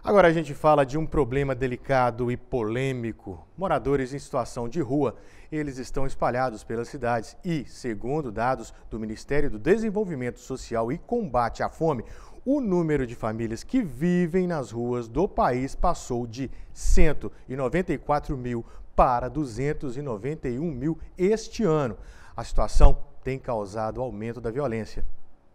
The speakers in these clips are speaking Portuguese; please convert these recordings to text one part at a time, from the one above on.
Agora a gente fala de um problema delicado e polêmico. Moradores em situação de rua, eles estão espalhados pelas cidades e, segundo dados do Ministério do Desenvolvimento Social e Combate à Fome, o número de famílias que vivem nas ruas do país passou de 194 mil para 291 mil este ano. A situação tem causado aumento da violência.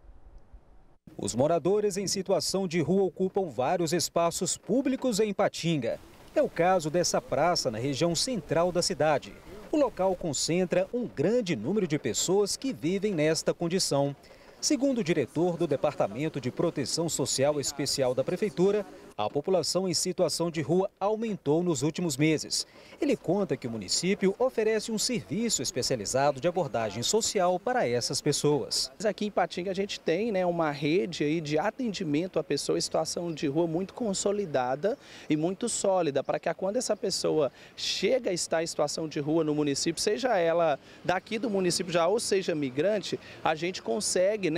Os moradores em situação de rua ocupam vários espaços públicos em Ipatinga. É o caso dessa praça na região central da cidade. O local concentra um grande número de pessoas que vivem nesta condição. Segundo o diretor do Departamento de Proteção Social Especial da Prefeitura, a população em situação de rua aumentou nos últimos meses. Ele conta que o município oferece um serviço especializado de abordagem social para essas pessoas. Aqui em Ipatinga a gente tem uma rede aí de atendimento à pessoa em situação de rua muito consolidada e muito sólida, para que quando essa pessoa chega a estar em situação de rua no município, seja ela daqui do município já ou seja migrante, a gente consegue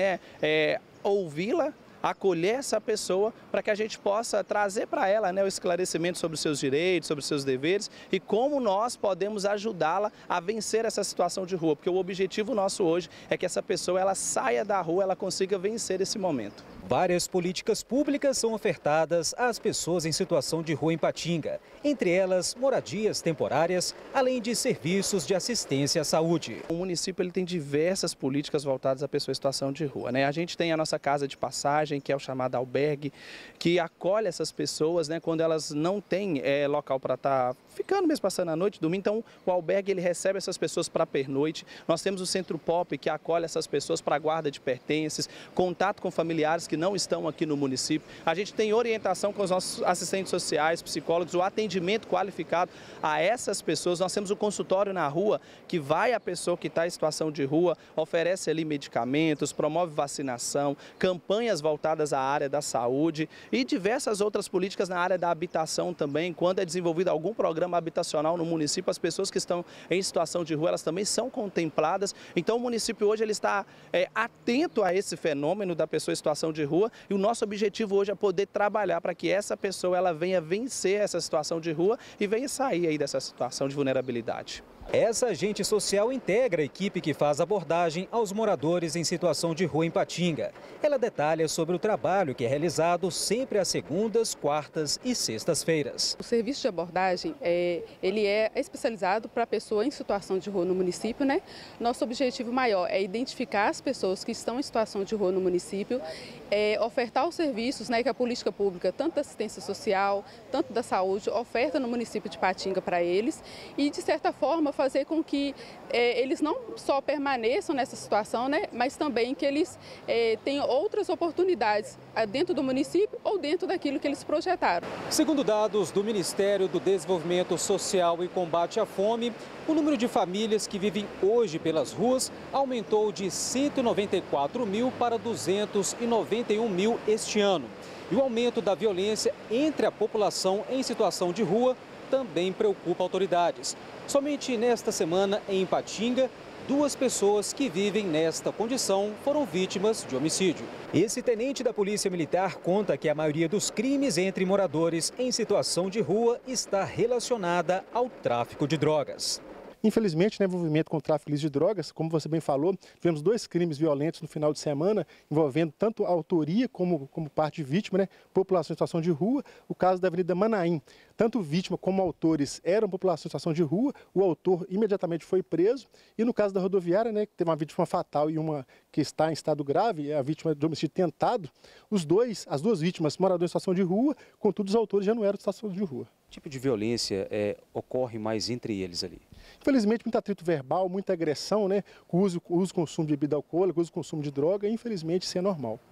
ouvi-la, acolher essa pessoa para que a gente possa trazer para ela o esclarecimento sobre os seus direitos, sobre os seus deveres e como nós podemos ajudá-la a vencer essa situação de rua, porque o objetivo nosso hoje é que essa pessoa ela saia da rua, ela consiga vencer esse momento. Várias políticas públicas são ofertadas às pessoas em situação de rua em Ipatinga, entre elas moradias temporárias, além de serviços de assistência à saúde. O município ele tem diversas políticas voltadas à pessoa em situação de rua. A gente tem a nossa casa de passagem, que é o chamado albergue, que acolhe essas pessoas quando elas não têm local para estar ficando mesmo passando a noite, dormindo. Então o albergue ele recebe essas pessoas para pernoite. Nós temos o Centro Pop, que acolhe essas pessoas para guarda de pertences, contato com familiares que não estão aqui no município. A gente tem orientação com os nossos assistentes sociais, psicólogos, o atendimento qualificado a essas pessoas. Nós temos o consultório na rua, que vai a pessoa que está em situação de rua, oferece ali medicamentos, promove vacinação, campanhas voltadas à área da saúde e diversas outras políticas na área da habitação também. Quando é desenvolvido algum programa habitacional no município, as pessoas que estão em situação de rua, elas também são contempladas. Então o município hoje ele está atento a esse fenômeno da pessoa em situação de rua e o nosso objetivo hoje é poder trabalhar para que essa pessoa ela venha vencer essa situação de rua e venha sair aí dessa situação de vulnerabilidade. Essa agente social integra a equipe que faz abordagem aos moradores em situação de rua em Ipatinga. Ela detalha sobre o trabalho que é realizado sempre às segundas, quartas e sextas-feiras. O serviço de abordagem ele é especializado para a pessoa em situação de rua no município. Nosso objetivo maior é identificar as pessoas que estão em situação de rua no município, ofertar os serviços que a política pública, tanto da assistência social, tanto da saúde, oferta no município de Ipatinga para eles e, de certa forma, fazer com que eles não só permaneçam nessa situação, mas também que eles tenham outras oportunidades dentro do município ou dentro daquilo que eles projetaram. Segundo dados do Ministério do Desenvolvimento Social e Combate à Fome, o número de famílias que vivem hoje pelas ruas aumentou de 194 mil para 291 mil este ano. E o aumento da violência entre a população em situação de rua também preocupa autoridades. Somente nesta semana, em Ipatinga, 2 pessoas que vivem nesta condição foram vítimas de homicídio. Esse tenente da Polícia Militar conta que a maioria dos crimes entre moradores em situação de rua está relacionada ao tráfico de drogas. Infelizmente, no envolvimento com o tráfico de drogas, como você bem falou, tivemos 2 crimes violentos no final de semana, envolvendo tanto a autoria como parte de vítima, população em situação de rua. O caso da Avenida Manaim, tanto vítima como autores eram população em situação de rua, o autor imediatamente foi preso. E no caso da rodoviária, que teve uma vítima fatal e uma que está em estado grave, a vítima de homicídio tentado, as 2 vítimas moradores em situação de rua, contudo os autores já não eram de situação de rua. Que tipo de violência ocorre mais entre eles ali? Infelizmente, muito atrito verbal, muita agressão, uso e consumo de bebida alcoólica, uso e consumo de droga, infelizmente isso é normal.